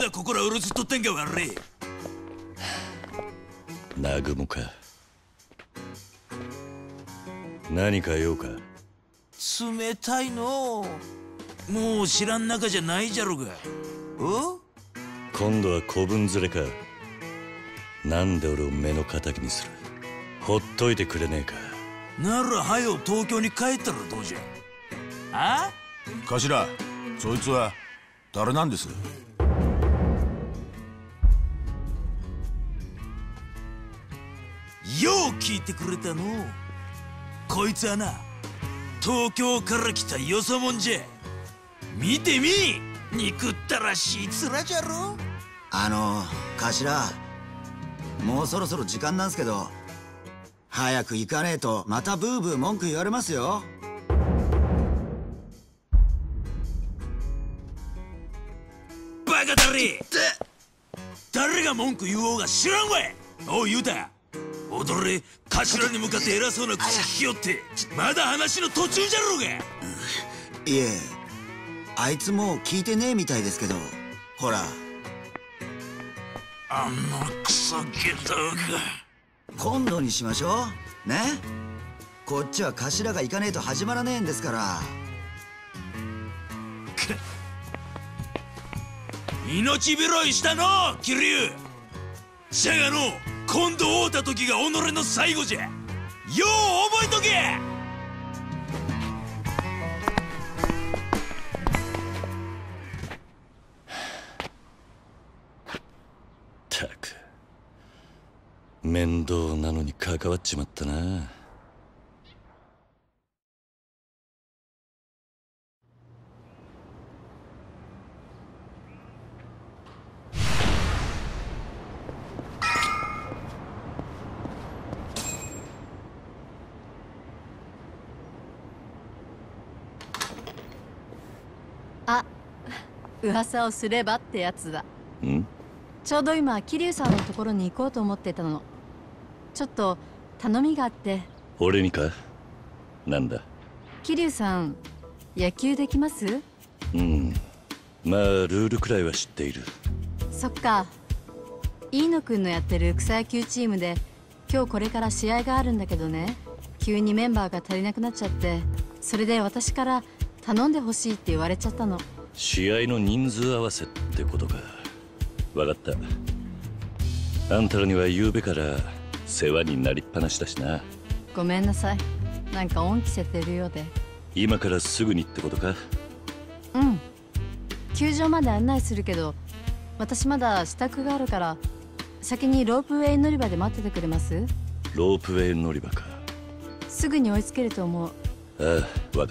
だここらうろつっとってんが悪い。 南雲か。何か用か。 冷たいのう。もう知らん仲じゃないじゃろが。お？ 今度は子分連れか。なんで俺を目の敵にする。ほっといてくれねえか。 ならはよ東京に帰ったらどうじゃ。あ？ 頭、そいつは誰なんです？ よう聞いてくれたの。こいつはな、東京から来たよそもんじゃ。見てみ、憎ったらしい面じゃろ。 頭、もうそろそろ時間なんすけど、早く行かねえとまたブーブー文句言われますよ。 バカだれ。誰が文句言おうが知らんわい。おうユダ、踊れ。頭に向かって偉そうな口聞きよって、まだ話の途中じゃろうが。 いえ、あいつもう聞いてねえみたいですけど、ほら。 あのクソ下駄が。 今度にしましょうね。こっちは頭が行かねえと始まらねえんですから。 命拾いしたの桐生。じゃがの今度会うた時が己の最後じゃ。よう覚えとけ。 ったく面倒なのに関わっちまったな。 あ、噂をすればってやつだ。 ん？ ちょうど今桐生さんのところに行こうと思ってたの。ちょっと頼みがあって。 俺にか？なんだ？ 桐生さん、野球できます？ うん、まあルールくらいは知っている。 そっか。飯野くんのやってる草野球チームで今日これから試合があるんだけどね、急にメンバーが足りなくなっちゃって、それで私から頼んでほしいって言われちゃったの。 試合の人数合わせってことか。分かった。あんたらには昨べから世話になりっぱなしだしな。 ごめんなさい、なんか恩着せてるようで。 今からすぐにってことか？ うん、球場まで案内するけど、私まだ支度があるから先にロープウェイ乗り場で待っててくれます？ ロープウェイ乗り場か。 すぐに追いつけると思う。 ああ、分かった。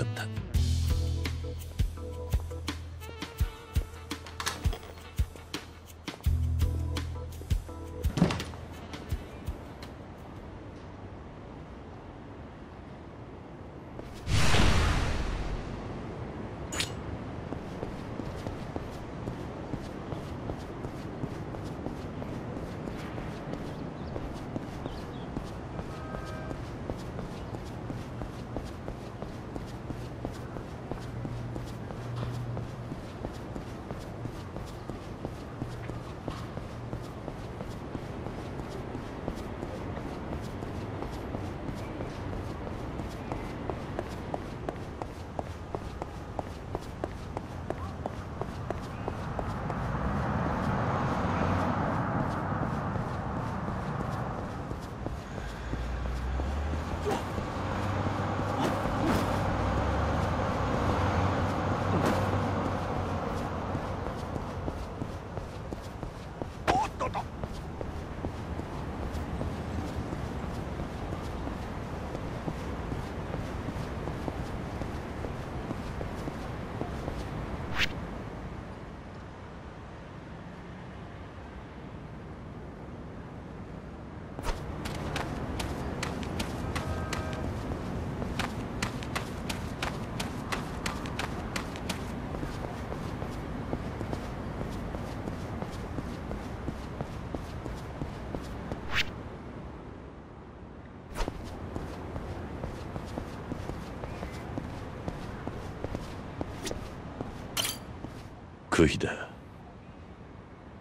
クヒだ。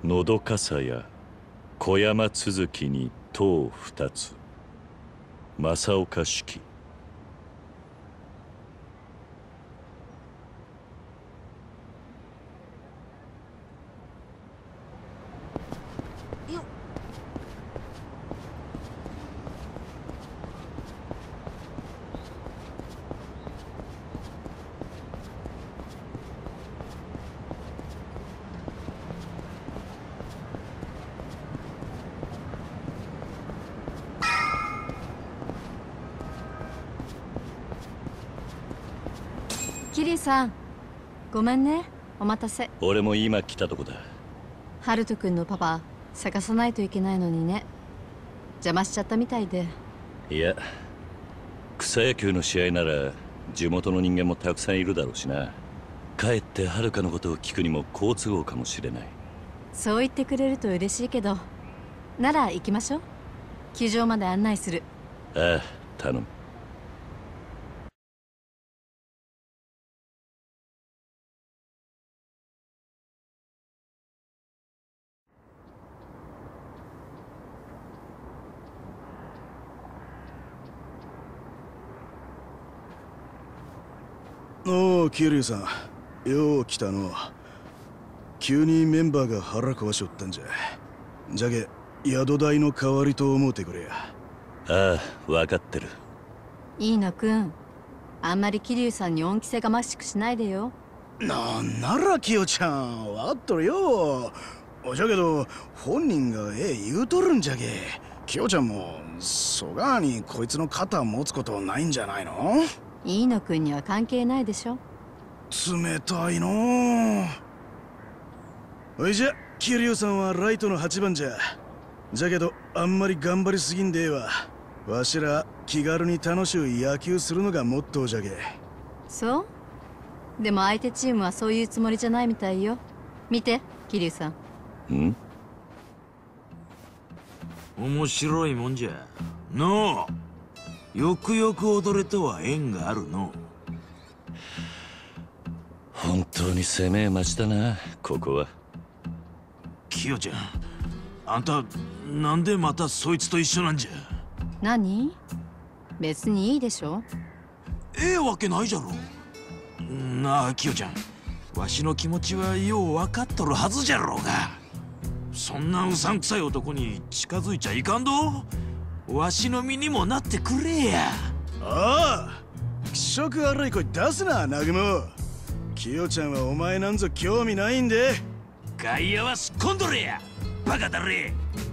のどかさや小山続きに塔二つ。正岡式。 キリさん、ごめんね、お待たせ。 俺も今来たとこだ。 ハルト君のパパ探さないといけないのにね。邪魔しちゃったみたいで。 いや、草野球の試合なら地元の人間もたくさんいるだろうしな。かえってはるかのことを聞くにも好都合かもしれない。 そう言ってくれると嬉しいけど、なら行きましょう。球場まで案内する。 ああ、頼む。 おお、桐生さん、よう来たの。急にメンバーが腹壊しおったんじゃ。じゃけ宿代の代わりと思うてくれや。 ああ、分かってる。 飯野くん、あんまり桐生さんに恩着せがましくしないでよ。 なんならキヨちゃん、わっとるよ。じゃけど本人が言うとるんじゃけ。キヨちゃんもそがにこいつの肩持つことないんじゃないの？ 飯野くんには関係ないでしょ。 冷たいの。おいじゃ、桐生さんはライトの8番じゃ。じゃけどあんまり頑張りすぎんでええわ。わしら気軽に楽しゅう野球するのがモットーじゃけ。 そう？でも相手チームはそういうつもりじゃないみたいよ。見て、桐生さん。 ん？ 面白いもんじゃのう。よくよく踊れとは縁があるの。 本当に狭え町だな、ここは。 キヨちゃん、あんたなんでまたそいつと一緒なんじゃ。 何？別にいいでしょ。 ええわけないじゃろ。なあキヨちゃん、わしの気持ちはよう分かっとるはずじゃろうが。そんなうさんくさい男に近づいちゃいかんど。わしの身にもなってくれや。 ああ、気色悪い声出すな、南雲。キヨちゃんはお前なんぞ興味ないんで。 外野はすっ込んどれや、バカだれ。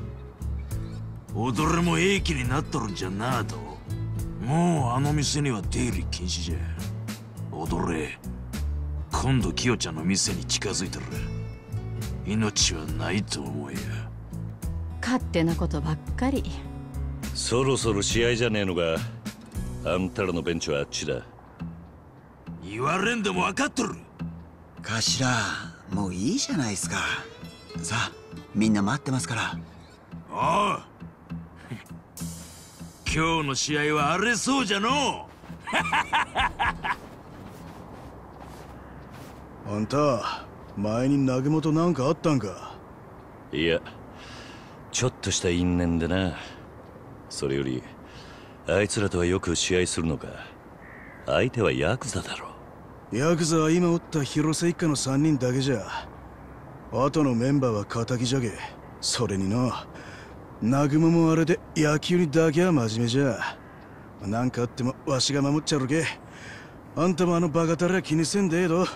踊れもええ気になっとるんじゃなあと。もうあの店には出入り禁止じゃ。踊れ、今度キヨちゃんの店に近づいたら命はないと思えや。 勝手なことばっかり。 そろそろ試合じゃねえのか。あんたらのベンチはあっちだ。 言われんでも分かっとる。 頭、もういいじゃないですか。さあ、みんな待ってますから。 おう今日の試合は荒れそうじゃのあんた、前に南雲となんかあったんか？ いや、ちょっとした因縁でな。それよりあいつらとはよく試合するのか。相手はヤクザだろ。 ヤクザは今おった広瀬一家の3人だけじゃ。あとのメンバーは仇じゃけ。それにな、南雲もあれで野球にだけは真面目じゃ。なんかあってもわしが守っちゃるけ。あんたもあのバカタレは気にせんでええど。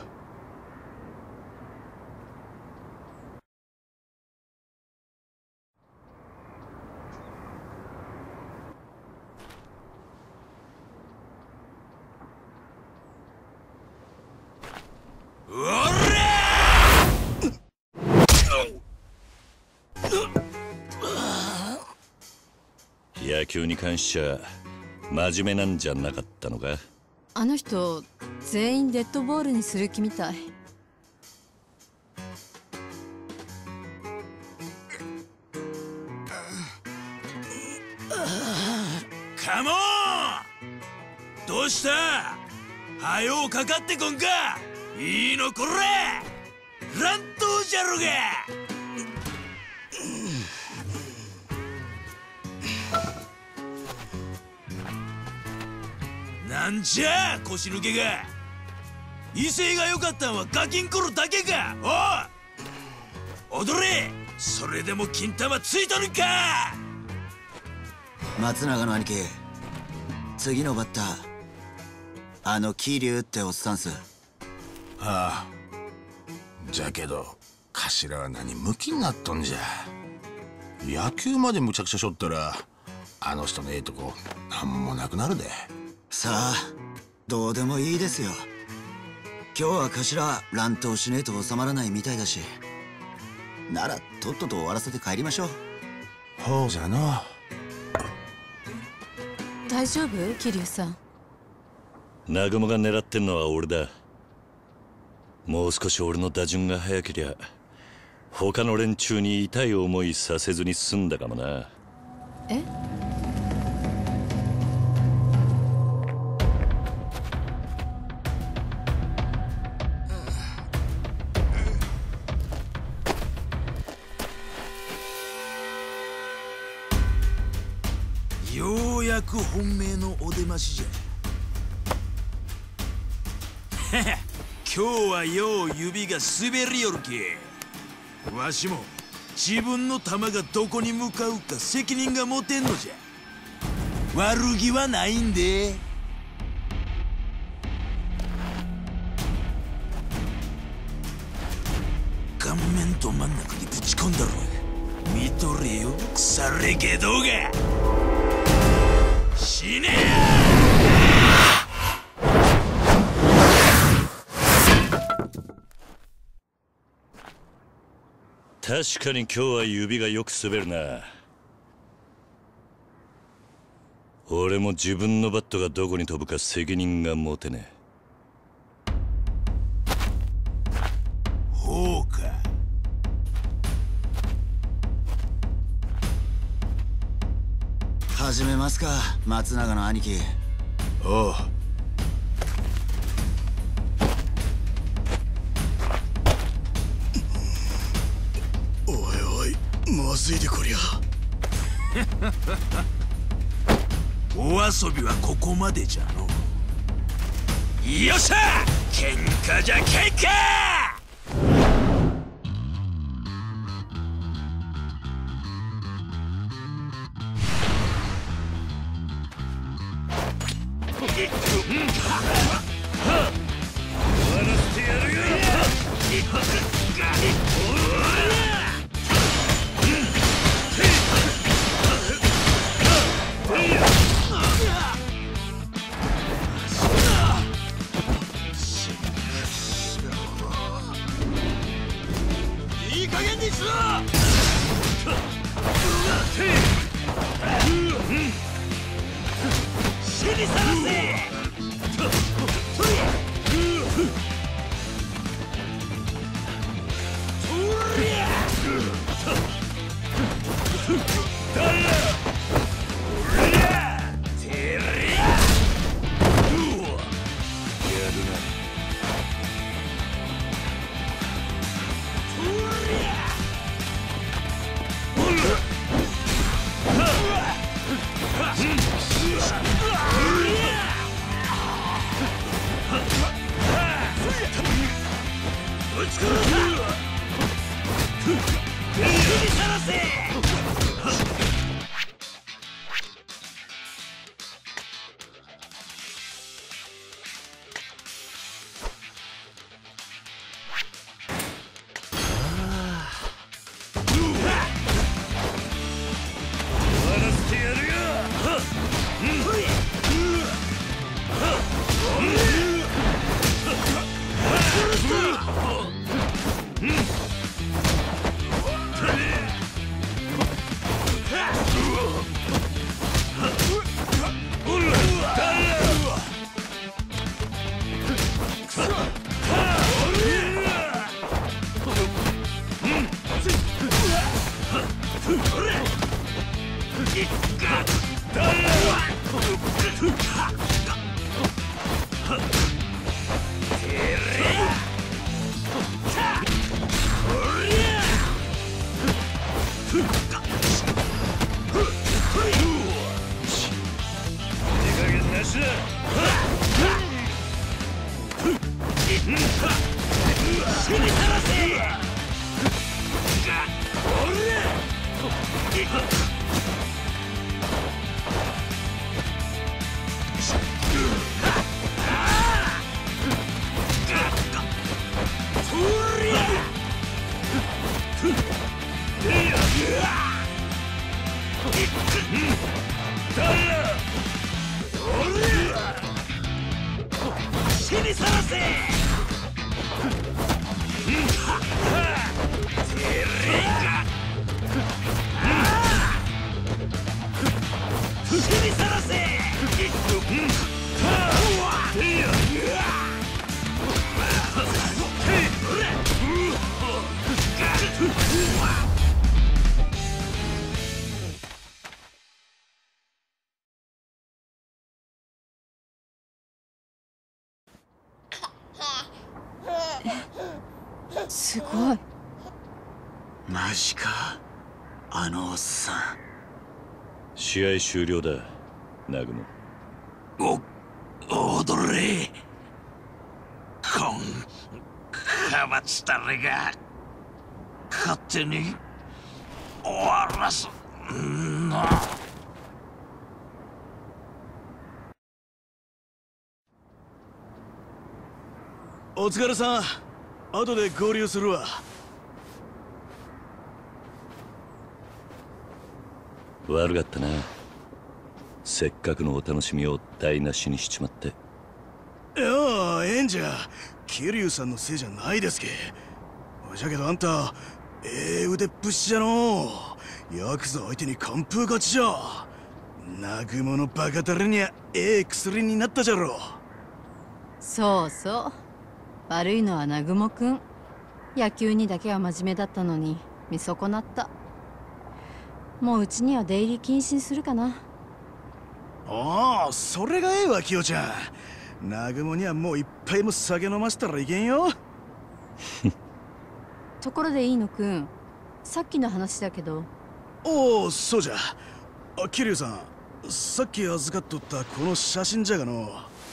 野球に関しちゃ真面目なんじゃなかったのか。 あの人全員デッドボールにする気みたい。 カモン。どうした？はようかかってこんか。いいのこれ乱闘じゃろが。 なんじゃあ腰抜けが。威勢が良かったんはガキンコロだけか。おい踊れ。それでも金玉ついとるか。 松永の兄貴、次のバッターあの桐生っておっさんす。 ああ、じゃけど頭は何ムキになっとんじゃ。野球までむちゃくちゃしょったらあの人のええとこなんもなくなるで。 さあどうでもいいですよ。今日は頭乱闘しねえと収まらないみたいだし、ならとっとと終わらせて帰りましょう。 ほうじゃの。 大丈夫桐生さん。 南雲が狙ってんのは俺だ。もう少し俺の打順が早けりゃ他の連中に痛い思いさせずに済んだかもな。 え？ ようやく本命のお出ましじゃ。今日はよう指が滑りよるけ。わしも自分の球がどこに向かうか責任が持てんのじゃ。悪気はないんで。顔面と真ん中にぶち込んだろ。見とれよ腐れけどが。死ね確かに今日は指がよく滑るな。俺も自分のバットがどこに飛ぶか責任が持てねえ。 ほうか。 始めますか松永の兄貴。 おう。 おいおい、まずいでこりゃ。 お遊びはここまでじゃの。よっしゃ喧嘩じゃ喧嘩。いい加減にしろ。死にさらせ。 手加減なしだ。 死にさらせ。死にさらせ。 すごい。 マジか、あのおっさん。 試合終了だ、南雲。 踊れ。こんかまつたれが勝手に終わらすんだ。 お疲れさん。後で合流するわ。 悪かったな。せっかくのお楽しみを台無しにしちまって。 いや、ええんじゃ。桐生さんのせいじゃないですけ。じゃけどあんた、ええ腕っぷしじゃのう。ヤクザ相手に完封勝ちじゃ。南雲のバカタレにゃええ薬になったじゃろ。 そうそう。悪いのは南雲くん。野球にだけは真面目だったのに見損なった。もううちには出入り禁止にするかな。 ああ、それがええわ、キヨちゃん。南雲にはもう一杯も酒飲ませたらいけんよ。 ところでいいのくん、さっきの話だけど。 おお、そうじゃ。桐生さん、さっき預かっとったこの写真じゃがの。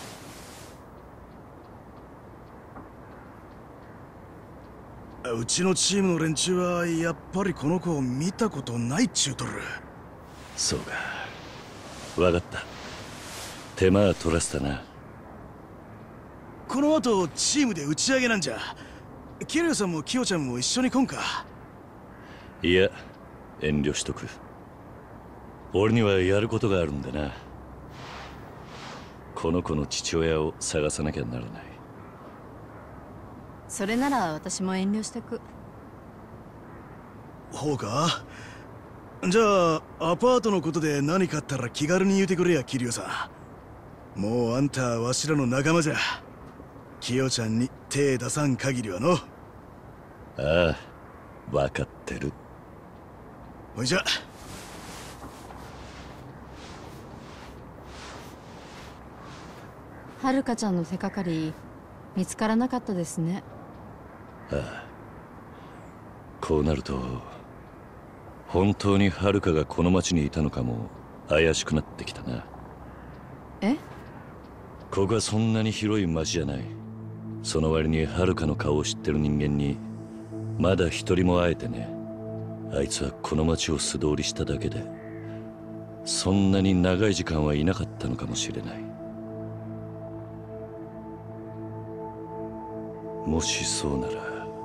うちのチームの連中はやっぱりこの子を見たことないっちゅうとる。 そうか、分かった。手間は取らせたな。 この後チームで打ち上げなんじゃ。桐生さんもキヨちゃんも一緒に来んか。 いや、遠慮しとく。俺にはやることがあるんでな。この子の父親を探さなきゃならない。 それなら私も遠慮しとく。 ほうか。じゃあアパートのことで何かあったら気軽に言うてくれや、桐生さん。もうあんたはわしらの仲間じゃ。キヨちゃんに手出さん限りはの。 ああ、分かってる。 ほいじゃ。 はるかちゃんの手がかり見つからなかったですね。 ああ、こうなると本当にはるかがこの町にいたのかも怪しくなってきたな。 え？ ここはそんなに広い町じゃない。その割にはるかの顔を知ってる人間にまだ一人も会えてね。あいつはこの町を素通りしただけでそんなに長い時間はいなかったのかもしれない。もしそうなら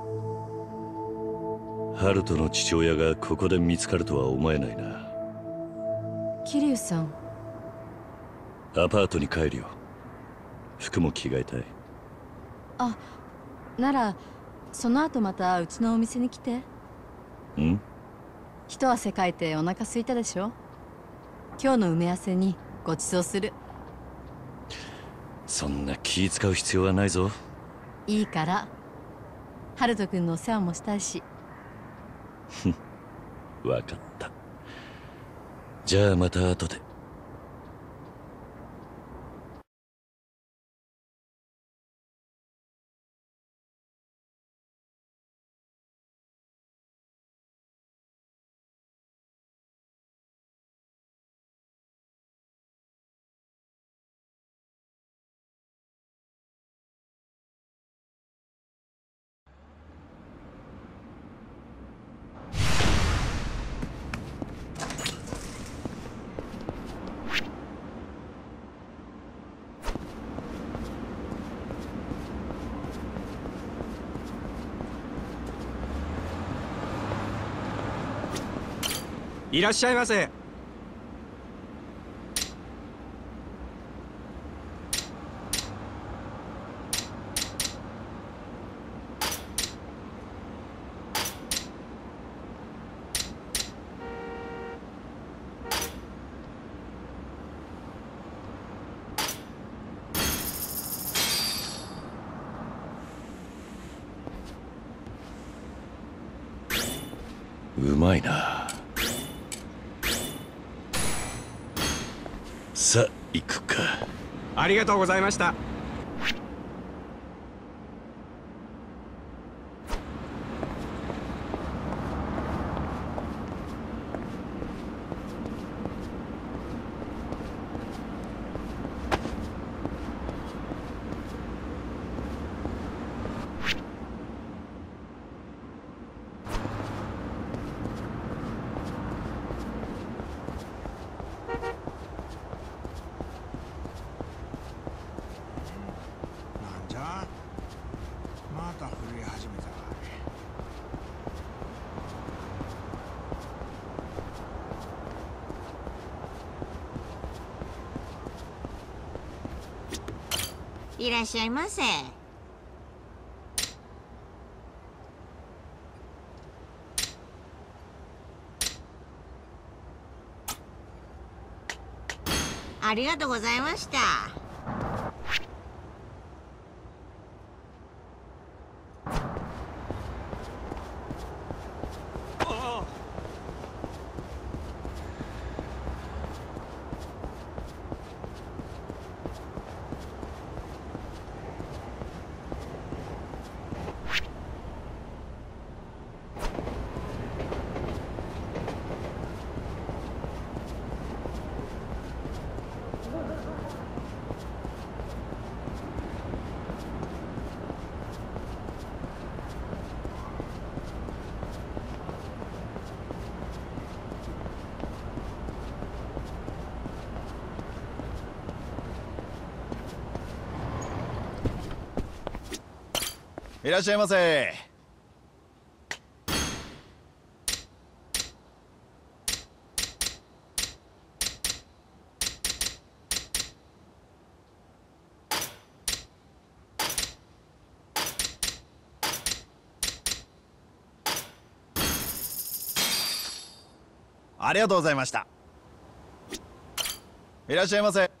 ハルトの父親がここで見つかるとは思えないな。 桐生さん。 アパートに帰るよ。服も着替えたい。 あ、ならその後またうちのお店に来て。 ん？ 一汗かいてお腹空いたでしょ。今日の埋め合わせにご馳走する。 そんな気使う必要はないぞ。 いいから。ハルト君のお世話もしたいし。 わかった。じゃあまた後で。 いらっしゃいませ。 うまいな。さあ行くか。 ありがとうございました。 なんじゃ、また震え始めたわ。 いらっしゃいませ。ありがとうございました。 いらっしゃいませ。ありがとうございました。いらっしゃいませ。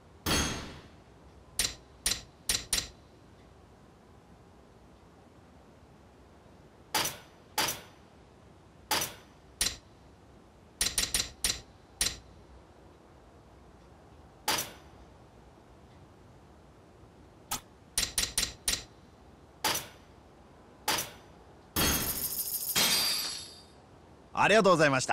ありがとうございました。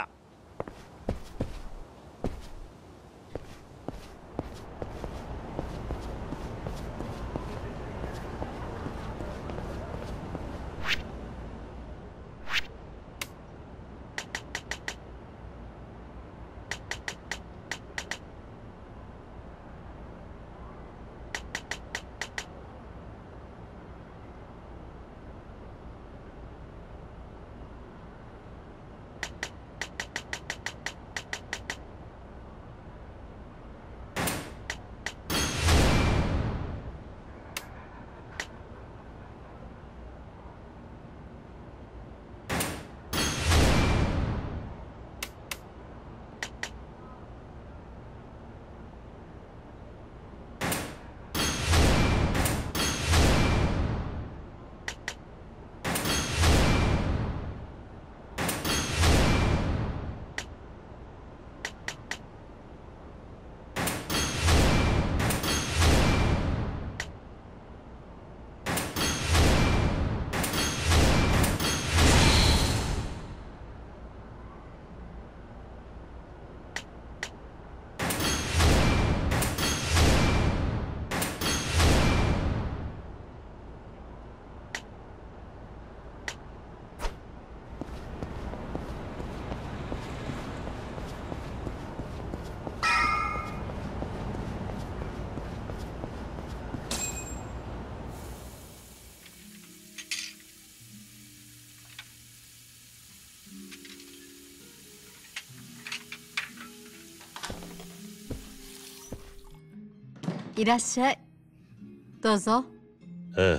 いらっしゃい。どうぞ。 ああ。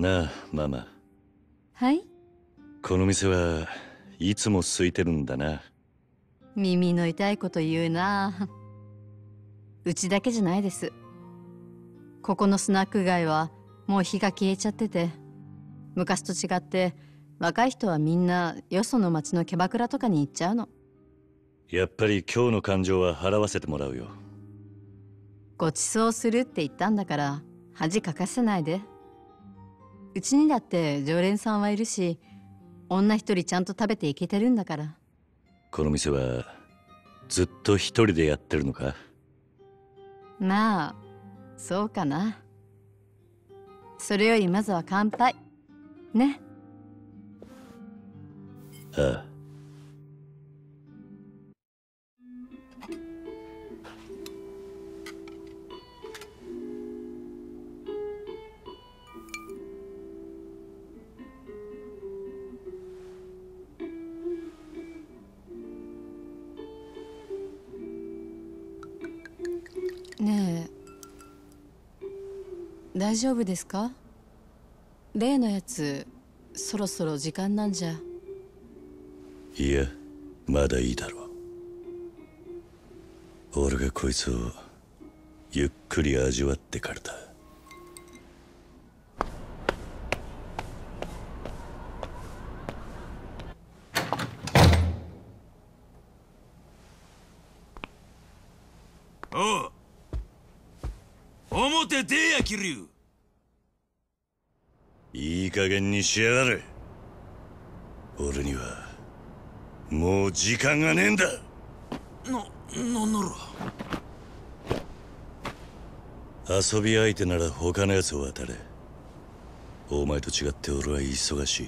なあママ。 はい。 この店はいつも空いてるんだな。 耳の痛いこと言うな。うちだけじゃないです。ここのスナック街はもう火が消えちゃってて、昔と違って若い人はみんなよその町のキャバクラとかに行っちゃうの。 やっぱり今日の感情は払わせてもらうよ。 ごちそうするって言ったんだから恥かかせないで。うちにだって常連さんはいるし、女一人ちゃんと食べていけてるんだから。 この店はずっと一人でやってるのか？ まあそうかな。それよりまずは乾杯ね。 ああ。 ねえ、大丈夫ですか？例のやつそろそろ時間なんじゃ。 いや、まだいいだろう。俺がこいつをゆっくり味わってからだ。 おう、表出や桐生。 いい加減にしやがれ。俺にはもう時間がねえんだ。 なんなら遊び相手なら他のやつを当たれ。お前と違って俺は忙しい。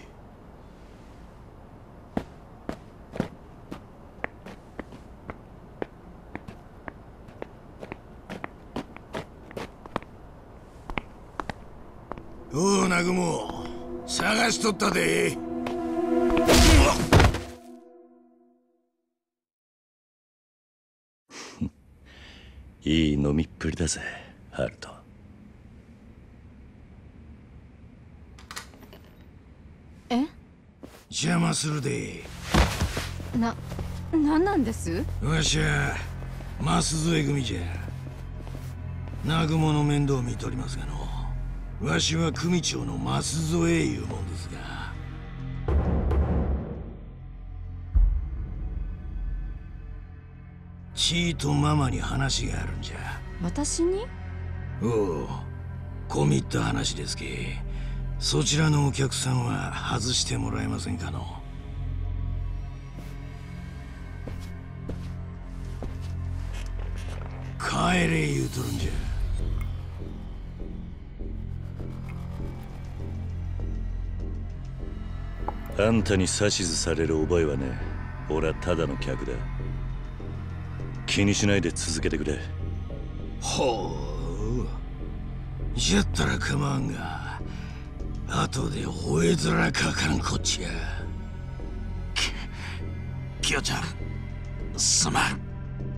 おう、南雲、探しとったで。 いい飲みっぷりだぜ、ハルト。 え？ 邪魔するで。 なんなんです？ わしは舛添組じゃ。南雲の面倒見とりますがの。わしは組長の舛添いうもんですが。チーとママに話があるんじゃ。 私に？ おう、込み入った話ですけ。そちらのお客さんは外してもらえませんかの。帰れ言うとるんじゃ。 あんたに指図される覚えはね。俺はただの客だ。気にしないで続けてくれ。 ほう、じゃったら構わんが、後で吠え面かかんこっちや。 キヨちゃん、すまん。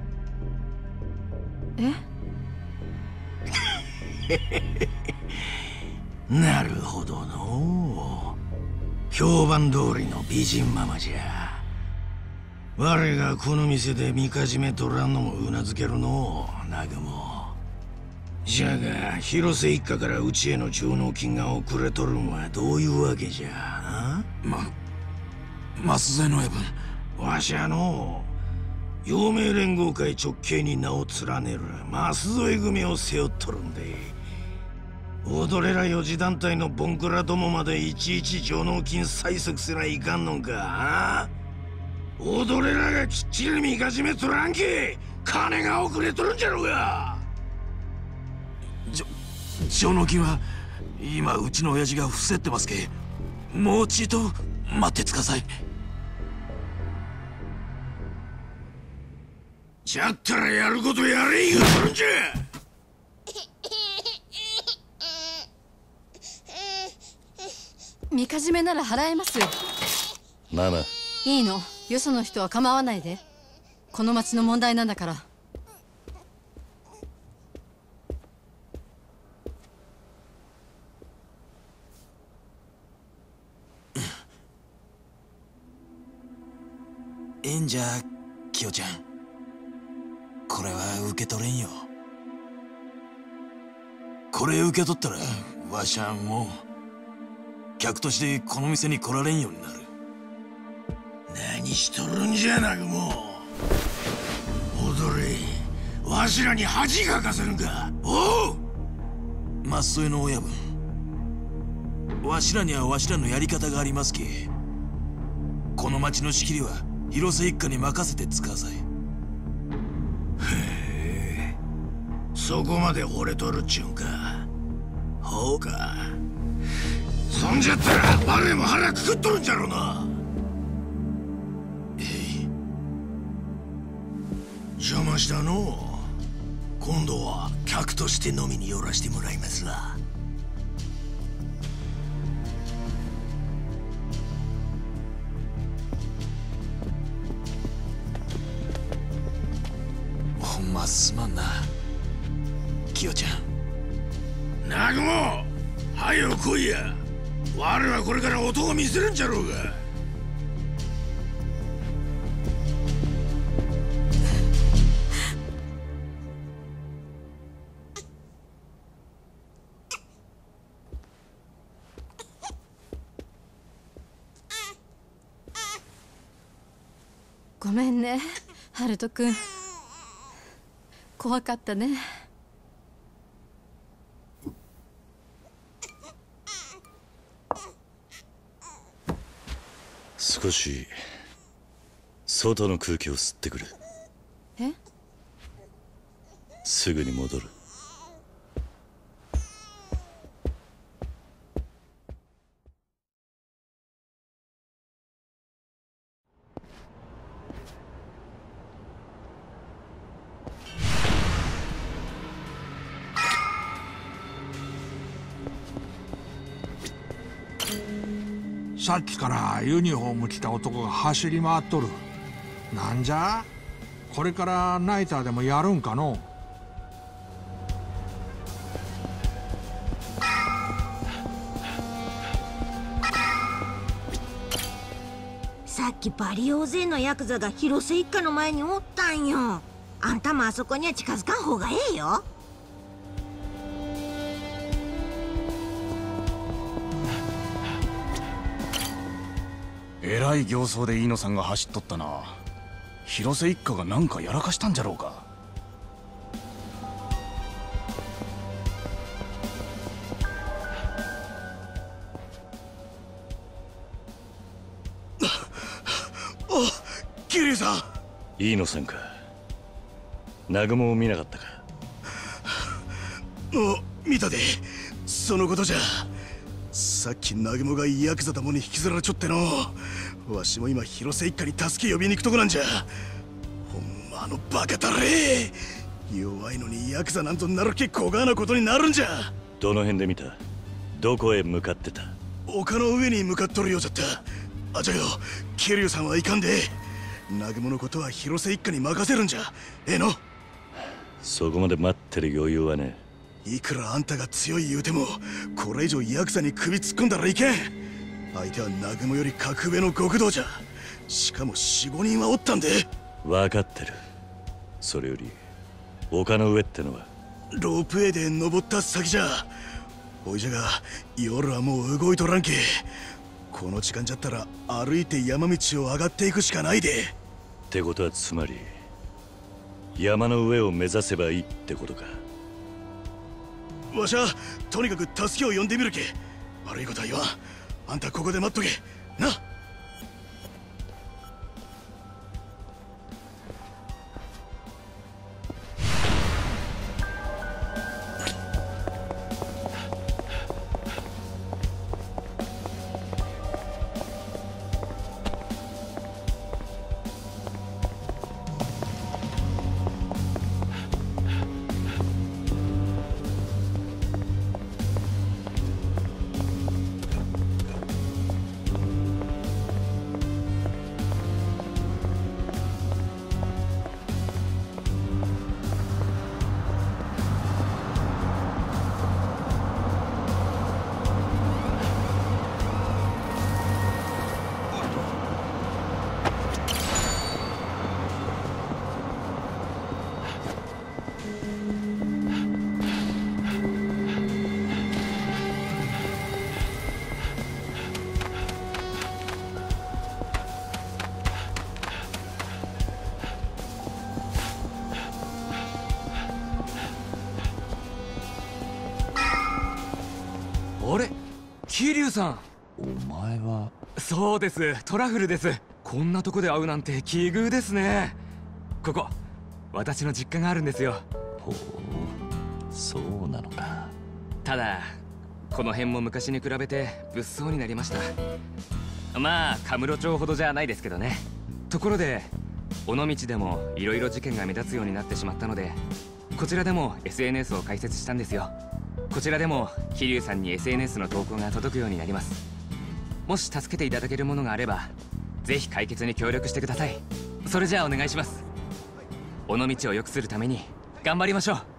なるほどのう。評判通りの美人ママじゃ。我がこの店でみかじめとらんのもうなずけるのう、南雲。じゃが広瀬一家からうちへの上納金が遅れとるんはどういうわけじゃ。 舛添の親分、 わしはの陽明連合会直系に名を連ねる舛添組を背負っとるんで、踊れら四次団体のボンクラどもまでいちいち上納金催促せないかんのか。踊れらがきっちりみかじめとらんけ、金が遅れとるんじゃろうが。 上納金は今うちの親父が伏せってますけ。もうちいと待ってつかさい。 じゃったらやることやれ言うとるんじゃ。 みかじめなら払えます。 ママ。 いいの、よその人は構わないで。この町の問題なんだから。 ええんじゃキヨちゃん。これは受け取れんよ。これ受け取ったらわしゃもう客としてこの店に来られんようになる。 何しとるんじゃ南雲。踊れ。わしらに恥かかせるんか。おう松添の親分、わしらにはわしらのやり方がありますき。この町の仕切りは広瀬一家に任せてつかさい。 へえ、そこまで惚れとるっちゅうんか。ほうか。そんじゃったら我も腹くくっとるんじゃろうな。邪魔したのう。今度は客として飲みに寄らしてもらいますわ。 ほんますまんなキヨちゃん。 南雲、はよ来いや。我はこれから音を見せるんじゃろうが。 ごめんねハルト君、怖かったね。 少し外の空気を吸ってくる。 え？ すぐに戻る。 さっきからユニフォーム着た男が走り回っとる。なんじゃ？これからナイターでもやるんかの？ さっきバリ大勢のヤクザが広瀬一家の前におったんよ。あんたもあそこには近づかん方がええよ。 えらい形相で飯野さんが走っとったな。広瀬一家が何かやらかしたんじゃろうか。 桐生さん。 飯野さんか。南雲を見なかったか。 見たで。そのことじゃ。さっき南雲がヤクザどもに引きずられちょっての。わしも今広瀬一家に助け呼びに行くとこなんじゃ。ほんまあのバカだれ。弱いのにヤクザなんとなるけ小川なことになるんじゃ。 どの辺で見た？どこへ向かってた？ 丘の上に向かっとるようじゃった。あ、じゃけど桐生さんはいかんで。南雲のことは広瀬一家に任せるんじゃ。ええの？ そこまで待ってる余裕はね。 いくらあんたが強い言うてもこれ以上ヤクザに首突っ込んだらいけん。相手は南雲より格上の極道じゃ。しかも 4,5 人はおったんで。 分かってる。それより丘の上ってのは？ ロープウェイで登った先じゃ。おいじゃが夜はもう動いとらんけ。この時間じゃったら歩いて山道を上がっていくしかないで。 ってことはつまり山の上を目指せばいいってことか。 わしはとにかく助けを呼んでみるけ。悪いことは言わん。あんたここで待っとけな。 桐生さん。 お前は。 そうです、トラフルです。こんなとこで会うなんて奇遇ですね。ここ私の実家があるんですよ。 ほう、そうなのか。 ただこの辺も昔に比べて物騒になりました。まあカムロ町ほどじゃないですけどね。ところで尾道でもいろいろ事件が目立つようになってしまったので、こちらでも SNS を開設したんですよ。こちらでも桐生さんに SNS の投稿が届くようになります。もし助けていただけるものがあればぜひ解決に協力してください。それじゃあお願いします。尾道を良くするために頑張りましょう。